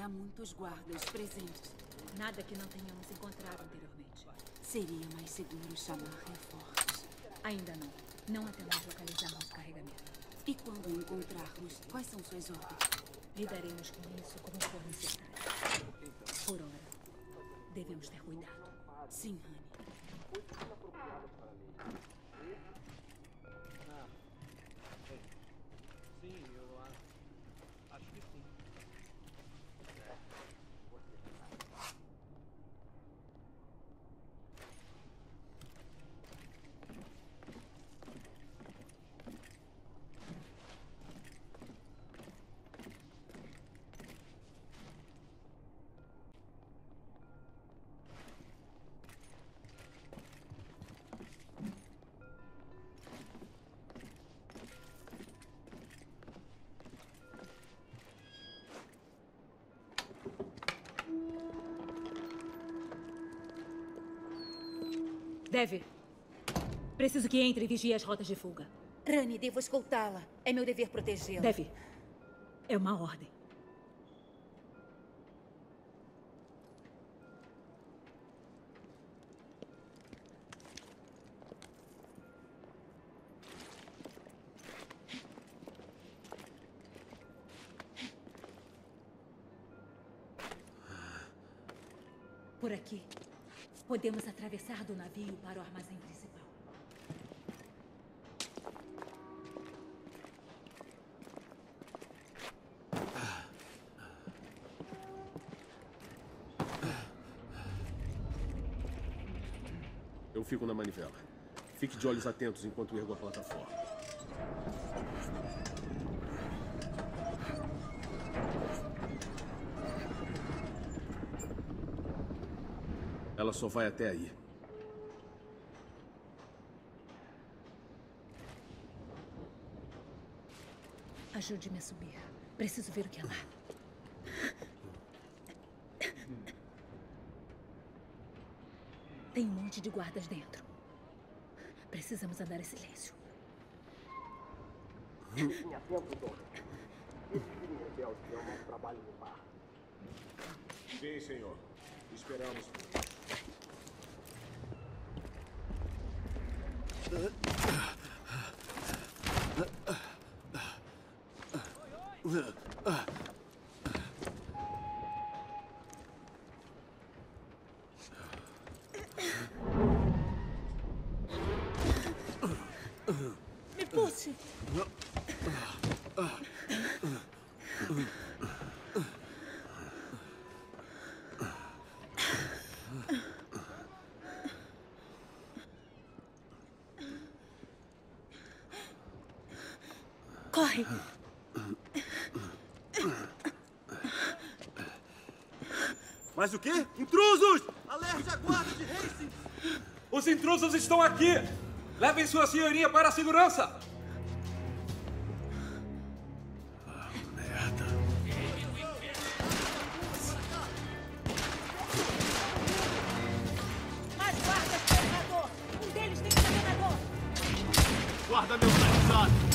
Há muitos guardas presentes. Nada que não tenhamos encontrado anteriormente. Seria mais seguro chamar reforços. Ainda não. Não até nós localizarmos o carregamento. E quando encontrarmos, quais são suas ordens? Lidaremos com isso como for necessário. Por hora, devemos ter cuidado. Sim, Honey. Sim, eu acho que sim. Deve. Preciso que entre e vigie as rotas de fuga. Rani, devo escoltá-la. É meu dever protegê-la. Deve. É uma ordem. Por aqui. Podemos atravessar do navio para o armazém principal. Eu fico na manivela. Fique de olhos atentos enquanto ergo a plataforma. Ela só vai até aí. Ajude-me a subir. Preciso ver o que é lá. Tem um monte de guardas dentro. Precisamos andar em silêncio. Fiquem atentos, Dona. Esses filhos rebeldes dão nosso trabalho no bar. Sim, senhor. Esperamos. Me puxe! Corre! Mas o quê? Intrusos! Alerte a guarda de Hastings! Os intrusos estão aqui! Levem sua senhoria para a segurança! Merda. Mais guardas, governador! Um deles tem governador! Guarda meu sanizado!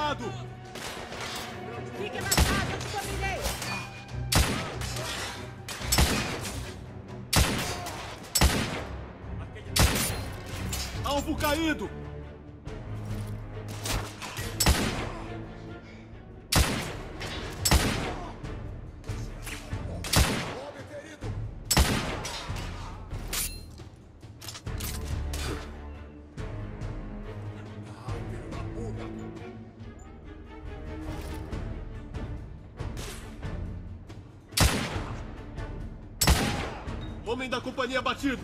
lado! Fique abaixado antes que eu brilhei. Alvo caído! Homem da companhia batido!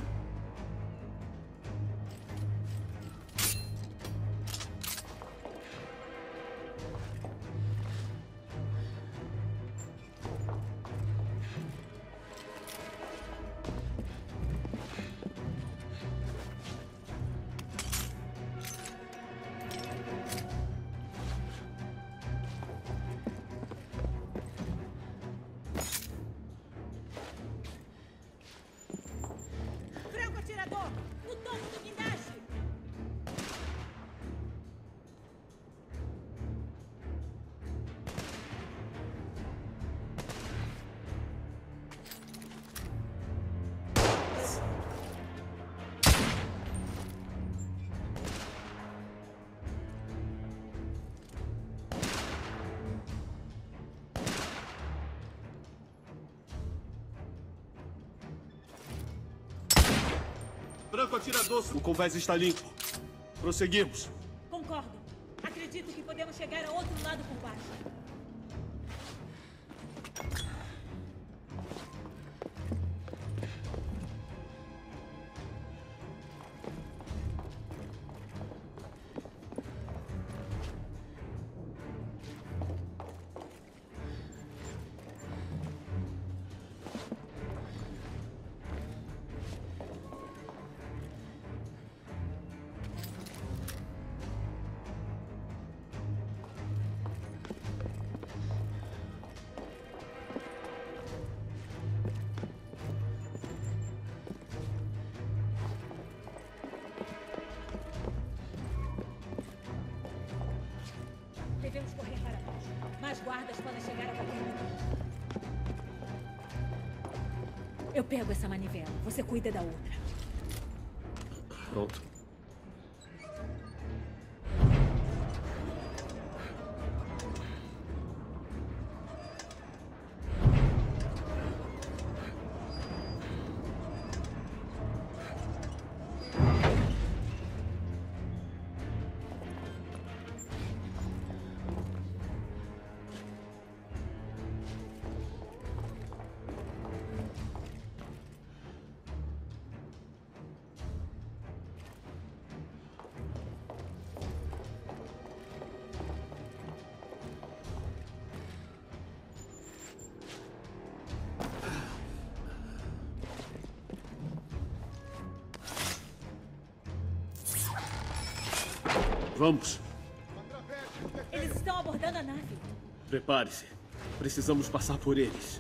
Franco atirador! No topo do guindaste! Branco atirador, o convés está limpo. Prosseguimos. Concordo. Acredito que podemos chegar ao outro lado por baixo. Devemos correr para baixo. Mais guardas podem chegar a qualquer momento. Eu pego essa manivela. Você cuida da outra. Pronto. Vamos. Eles estão abordando a nave. Prepare-se. Precisamos passar por eles.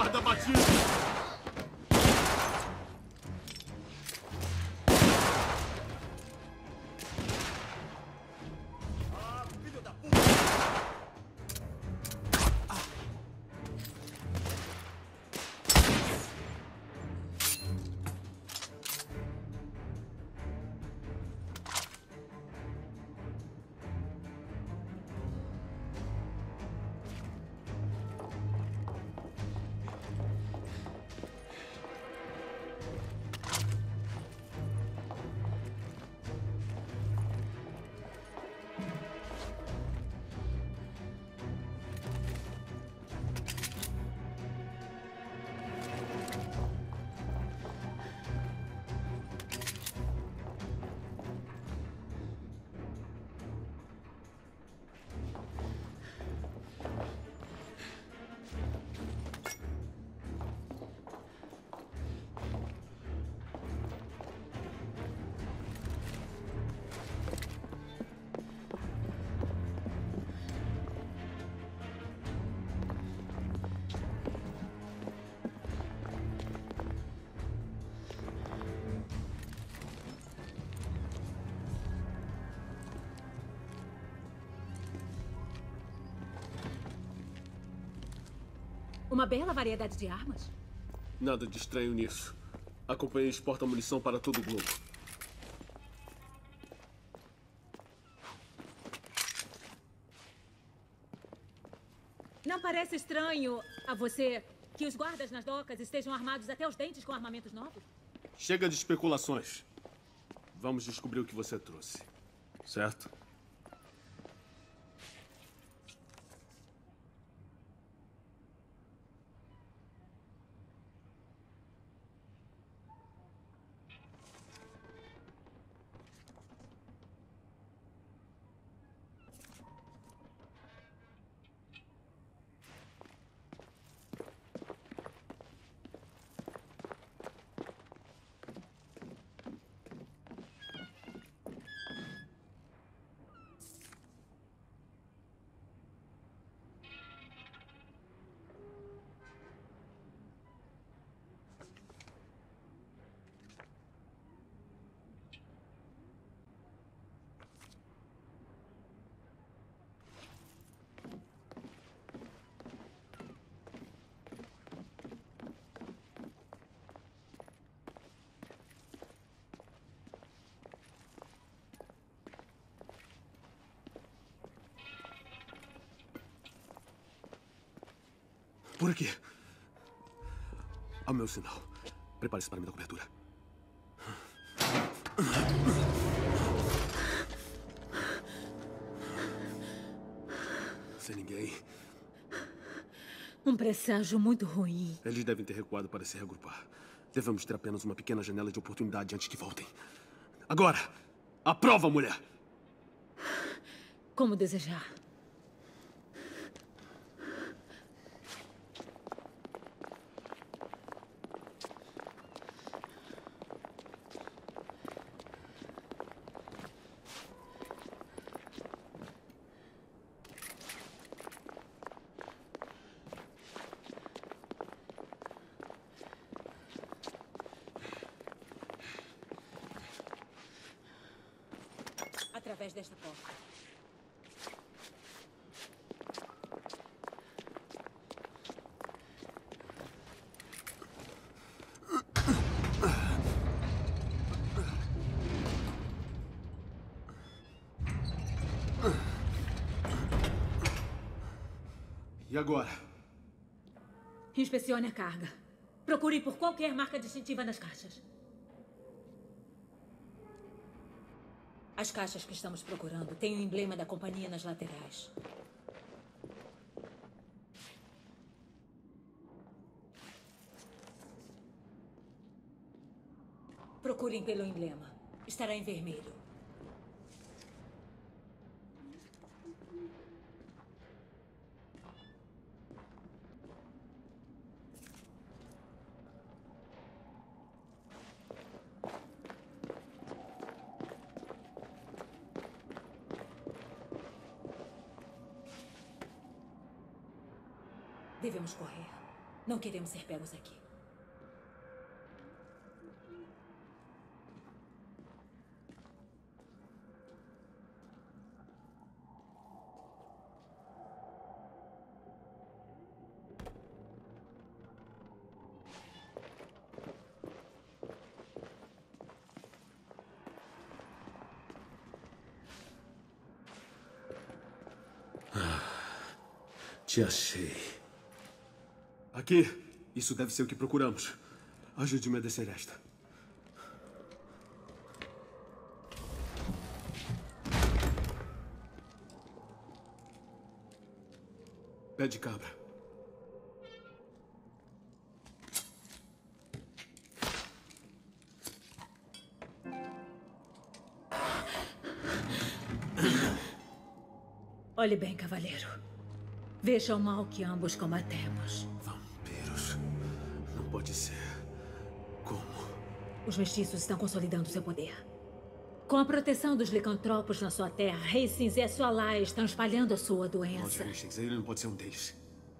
Guarda batido! Uma bela variedade de armas. Nada de estranho nisso. A companhia exporta munição para todo o globo. Não parece estranho a você que os guardas nas docas estejam armados até os dentes com armamentos novos? Chega de especulações. Vamos descobrir o que você trouxe. Certo? Por aqui. Ao meu sinal. Prepare-se para me dar cobertura. Sem ninguém. Um presságio muito ruim. Eles devem ter recuado para se reagrupar. Devemos ter apenas uma pequena janela de oportunidade antes que voltem. Agora! A prova, mulher! Como desejar. Através desta porta. E agora? Inspecione a carga. Procure por qualquer marca distintiva nas caixas. As caixas que estamos procurando têm o emblema da companhia nas laterais. Procurem pelo emblema. Estará em vermelho. Devemos correr. Não queremos ser pegos aqui. Te achei. Aqui. Isso deve ser o que procuramos. Ajude-me a descer esta. Pé de cabra. Olhe bem, cavaleiro. Veja o mal que ambos combatemos. Vampiros. Não pode ser. Como? Os mestiços estão consolidando seu poder. Com a proteção dos licantropos na sua terra, Hastings e a sua Laia estão espalhando a sua doença. Lord Hastings, ele não pode ser um deles.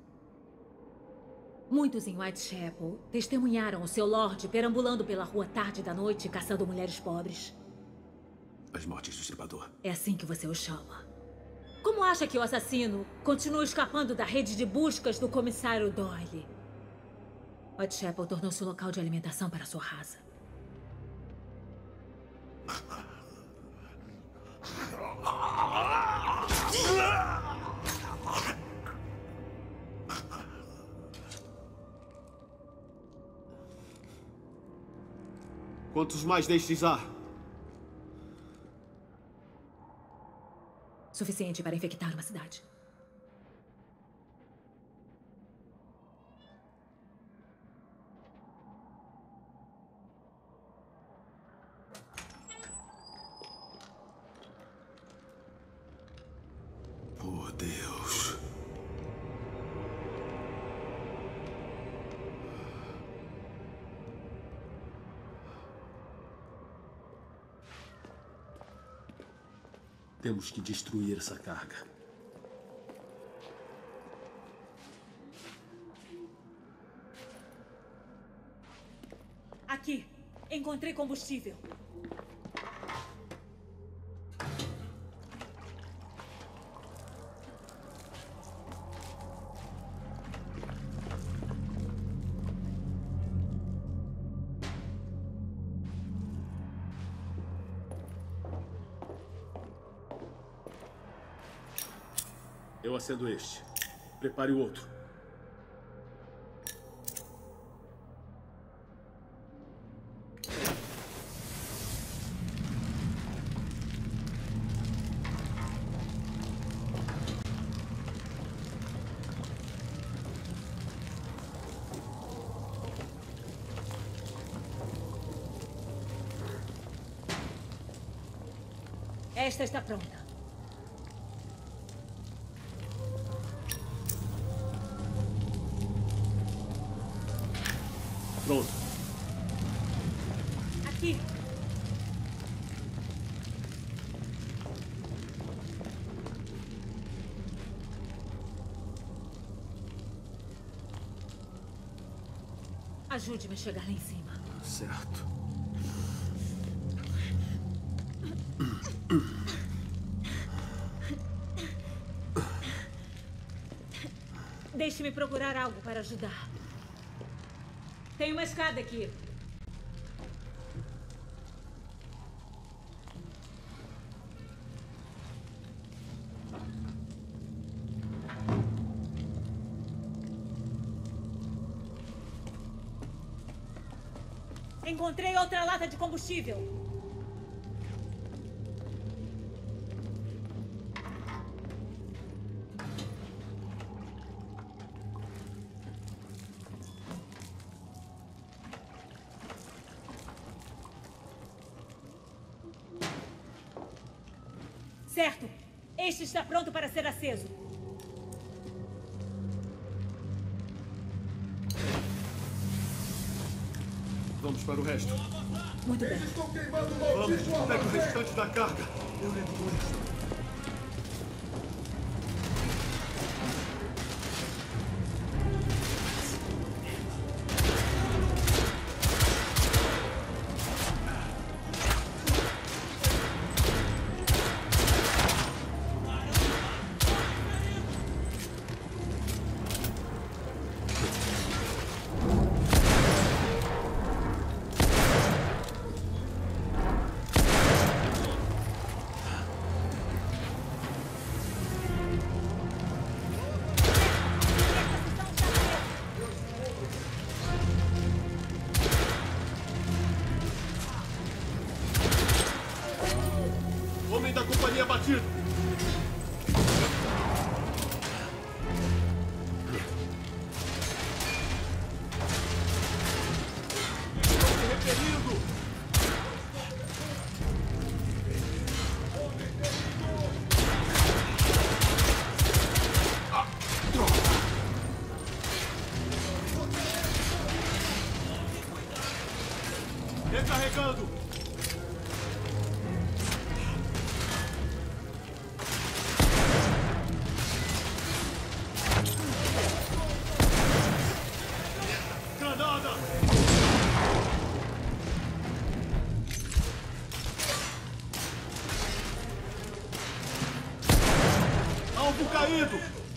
Muitos em Whitechapel testemunharam o seu Lorde perambulando pela rua tarde da noite, caçando mulheres pobres. As mortes do estripador. É assim que você o chama. Como acha que o assassino continua escapando da rede de buscas do comissário Doyle? Whitechapel tornou-se um local de alimentação para sua raça. Quantos mais destes há? Suficiente para infectar uma cidade. Por Deus. Temos que destruir essa carga. Aqui. Encontrei combustível. Eu acendo este. Prepare o outro. Esta está pronta. Pronto. Aqui. Ajude-me a chegar lá em cima. Certo. Deixe-me procurar algo para ajudar. Tem uma escada aqui. Encontrei outra lata de combustível. Certo. Este está pronto para ser aceso. Vamos para o resto. Muito bem. Estou queimando Vamos, pega o restante da carga. Eu levo com isso. Recarregando! Granada! Alvo caído!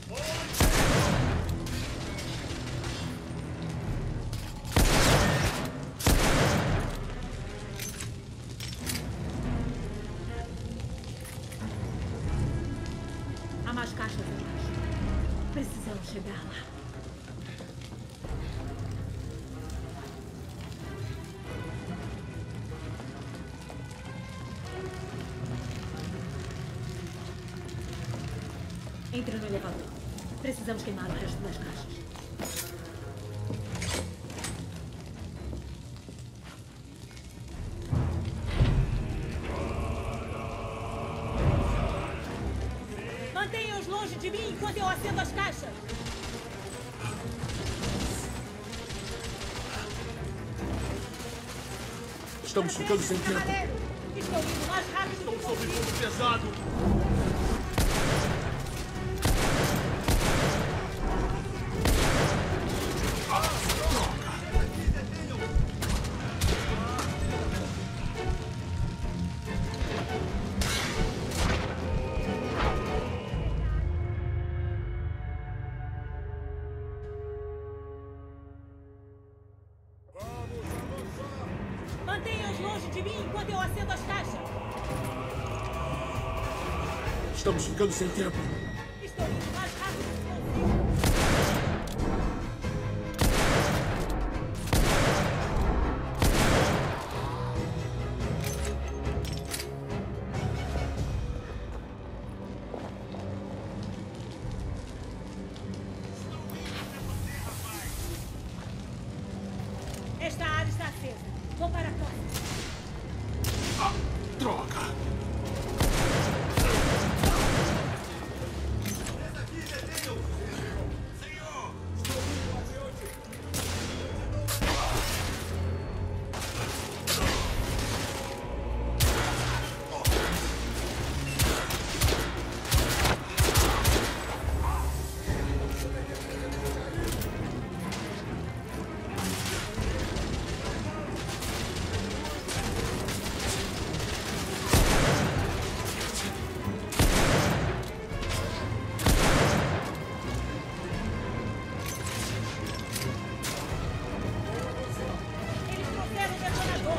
Há mais caixas abaixo. Precisamos chegar lá. Entre no elevador. Precisamos queimar o resto das caixas. Mantenha-os longe de mim enquanto eu acendo as caixas. Estamos ficando sem tempo. Estou indo mais rápido que Estamos sob consigo. fogo pesado. Mantenha-os longe de mim enquanto eu acendo as caixas. Estamos ficando sem tempo. Estou indo mais rápido que consigo. Esta área está acesa. Vou para a próxima. Ah, droga! Eles trouxeram o detonador.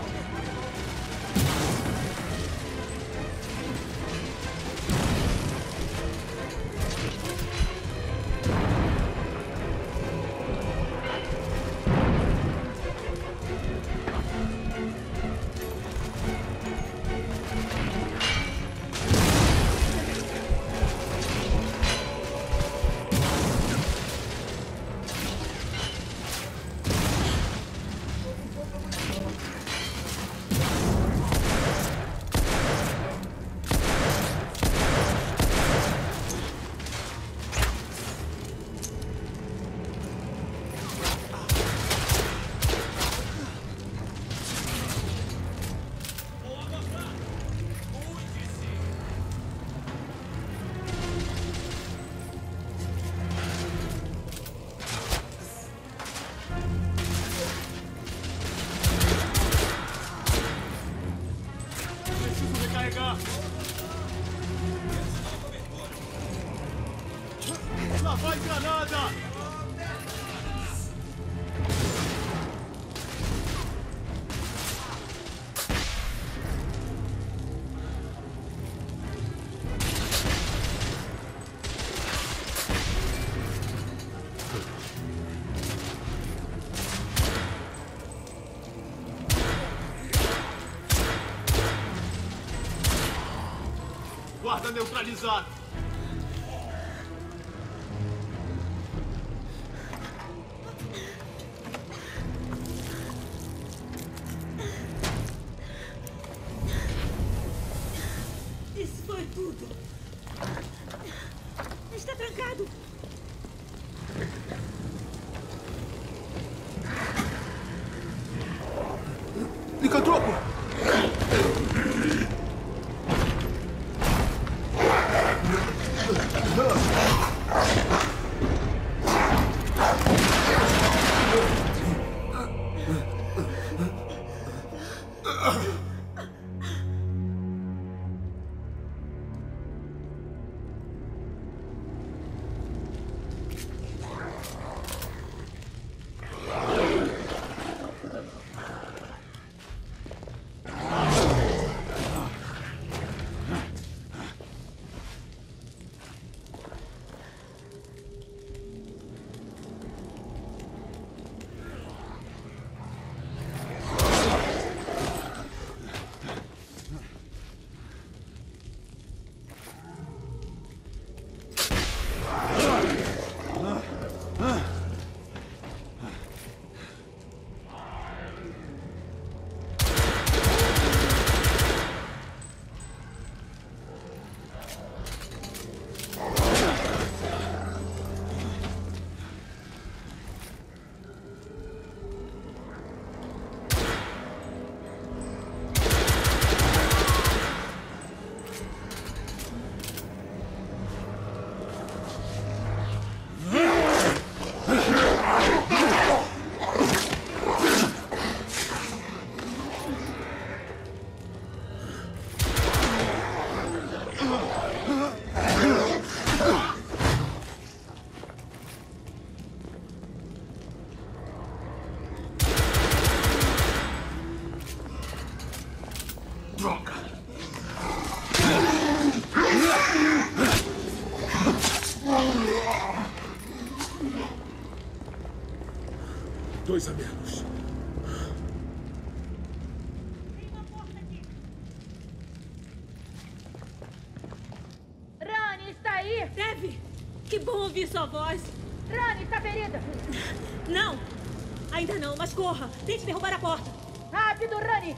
Preciso recarregar. Lá vai granada! Guarda neutralizado. Isso foi tudo. Está trancado. Licantropo! 2 a menos. Tem uma porta aqui. Rani, está aí? Debbie, que bom ouvir sua voz. Rani, está ferida. Não, ainda não, mas corra. Tente derrubar a porta. Rápido, Rani.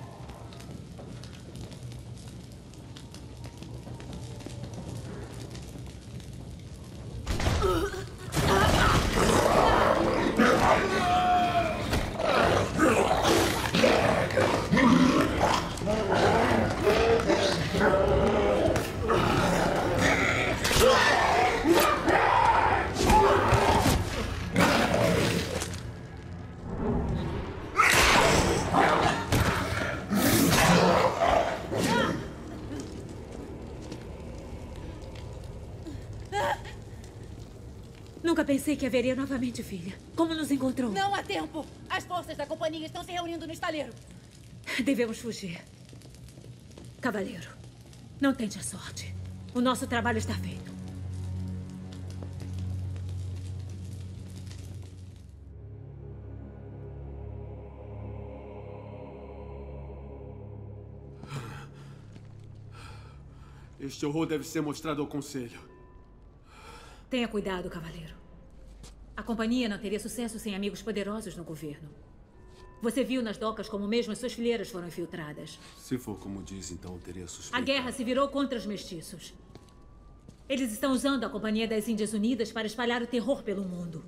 Nunca pensei que a veria novamente, filha. Como nos encontrou? Não há tempo. As forças da companhia estão se reunindo no estaleiro. Devemos fugir. Cavaleiro, não tente a sorte. O nosso trabalho está feito. Este horror deve ser mostrado ao Conselho. Tenha cuidado, cavaleiro. A companhia não teria sucesso sem amigos poderosos no governo. Você viu nas docas como mesmo as suas fileiras foram infiltradas. Se for como diz, então teria suspeita. A guerra se virou contra os mestiços. Eles estão usando a Companhia das Índias Unidas para espalhar o terror pelo mundo.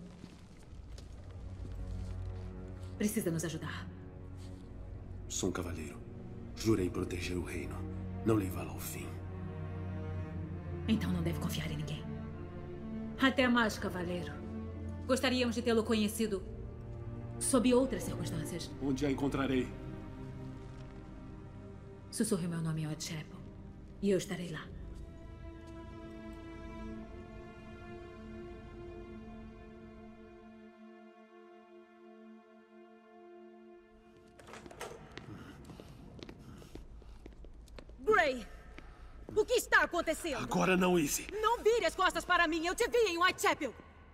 Precisa nos ajudar. Sou um cavaleiro. Jurei proteger o reino, não levá-lo ao fim. Então não deve confiar em ninguém. Até mais, cavaleiro. Gostaríamos de tê-lo conhecido sob outras circunstâncias. Onde a encontrarei? Sussurre meu nome em Whitechapel e eu estarei lá. Gray, o que está acontecendo? Agora não, Izzy. Não vire as costas para mim. Eu te vi em Whitechapel.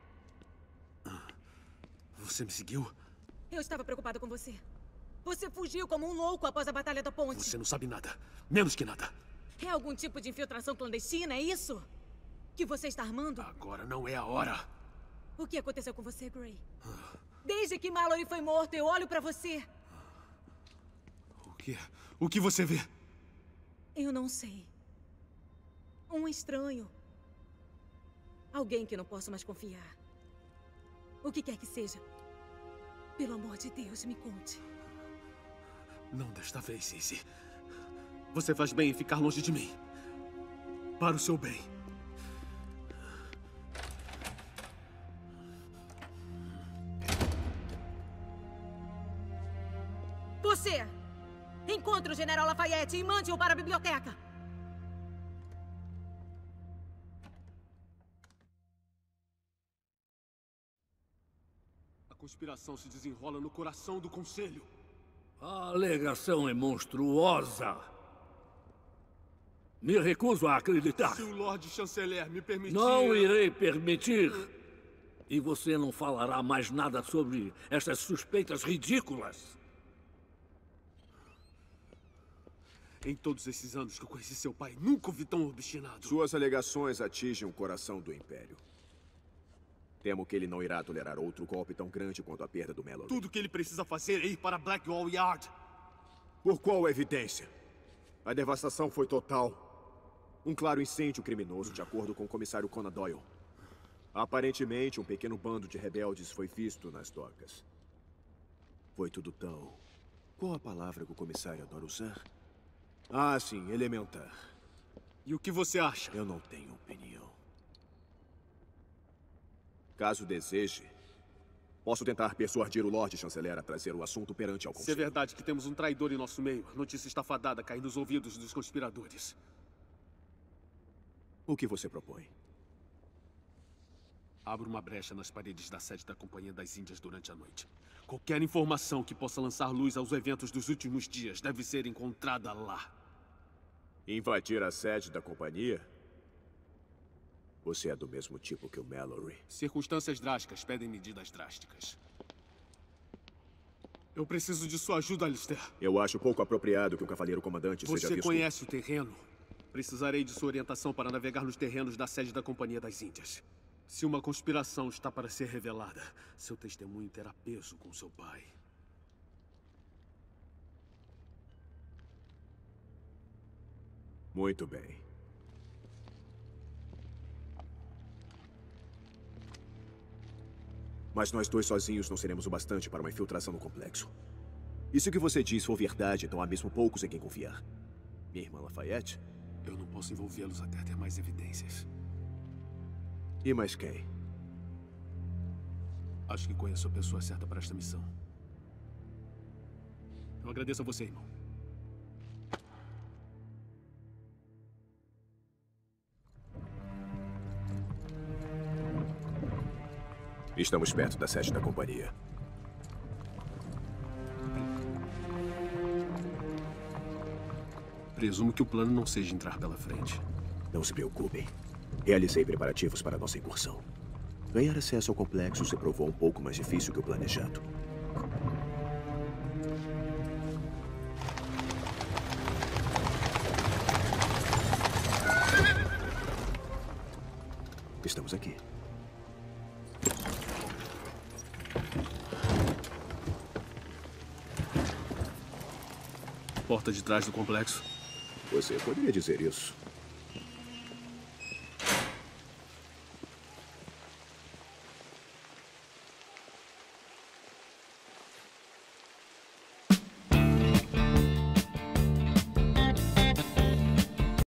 Você me seguiu? Eu estava preocupada com você. Você fugiu como um louco após a Batalha da Ponte. Você não sabe nada. Menos que nada. É algum tipo de infiltração clandestina, é isso? Que você está armando? Agora não é a hora. O que aconteceu com você, Gray? Desde que Mallory foi morto, eu olho para você. O que? O que você vê? Eu não sei. Um estranho. Alguém que não posso mais confiar. O que quer que seja. Pelo amor de Deus, me conte. Não desta vez, Izzy. Você faz bem em ficar longe de mim. Para o seu bem. Você! Encontre o General Lafayette e mande-o para a biblioteca. A conspiração se desenrola no coração do Conselho. A alegação é monstruosa. Me recuso a acreditar. Se o Lorde Chanceler me permitir... Não irei permitir. E você não falará mais nada sobre essas suspeitas ridículas. Em todos esses anos que eu conheci seu pai, nunca o vi tão obstinado. Suas alegações atingem o coração do Império. Temo que ele não irá tolerar outro golpe tão grande quanto a perda do Mallory. Tudo que ele precisa fazer é ir para Blackwall Yard. Por qual evidência? A devastação foi total. Um claro incêndio criminoso, de acordo com o comissário Conan Doyle. Aparentemente, um pequeno bando de rebeldes foi visto nas docas. Foi tudo tão... Qual a palavra que o comissário adora usar? Ah, sim, elementar. E o que você acha? Eu não tenho opinião. Caso deseje, posso tentar persuadir o Lorde Chanceler a trazer o assunto perante ao Se é Conselho. verdade que temos um traidor em nosso meio, a notícia está fadada a cair nos ouvidos dos conspiradores. O que você propõe? Abro uma brecha nas paredes da sede da Companhia das Índias durante a noite. Qualquer informação que possa lançar luz aos eventos dos últimos dias deve ser encontrada lá. Invadir a sede da companhia? Você é do mesmo tipo que o Mallory. Circunstâncias drásticas pedem medidas drásticas. Eu preciso de sua ajuda, Alistair. Eu acho pouco apropriado que o Cavaleiro Comandante seja Você visto... conhece o terreno. Precisarei de sua orientação para navegar nos terrenos da sede da Companhia das Índias. Se uma conspiração está para ser revelada, seu testemunho terá peso com seu pai. Muito bem. Mas nós dois sozinhos não seremos o bastante para uma infiltração no complexo. E se o que você diz for verdade, então há mesmo poucos em quem confiar. Minha irmã Lafayette? Eu não posso envolvê-los até ter mais evidências. E mais quem? Acho que conheço a pessoa certa para esta missão. Eu agradeço a você, irmão. Estamos perto da sede da companhia. Presumo que o plano não seja entrar pela frente. Não se preocupem. Realizei preparativos para a nossa incursão. Ganhar acesso ao complexo se provou um pouco mais difícil que o planejado. Estamos aqui. Porta de trás do complexo. Você poderia dizer isso.